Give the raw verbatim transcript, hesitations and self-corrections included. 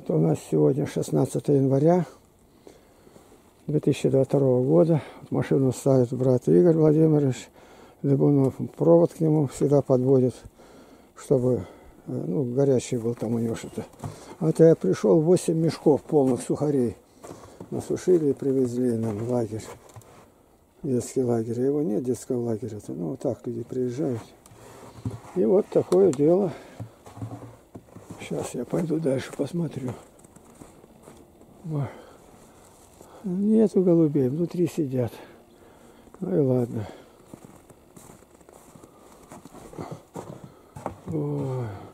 Вот у нас сегодня шестнадцатое января две тысячи двадцать второго года. Машину ставит брат Игорь Владимирович Лебунов. Провод к нему всегда подводит, чтобы ну, горячий был там у него что-то. А то я пришел, восемь мешков полных сухарей насушили и привезли нам в лагерь. Детский лагерь. Его нет, детского лагеря. Ну, вот так люди приезжают. И вот такое дело. Сейчас я пойду дальше посмотрю. Нету голубей, внутри сидят. Ну и ладно. Ой.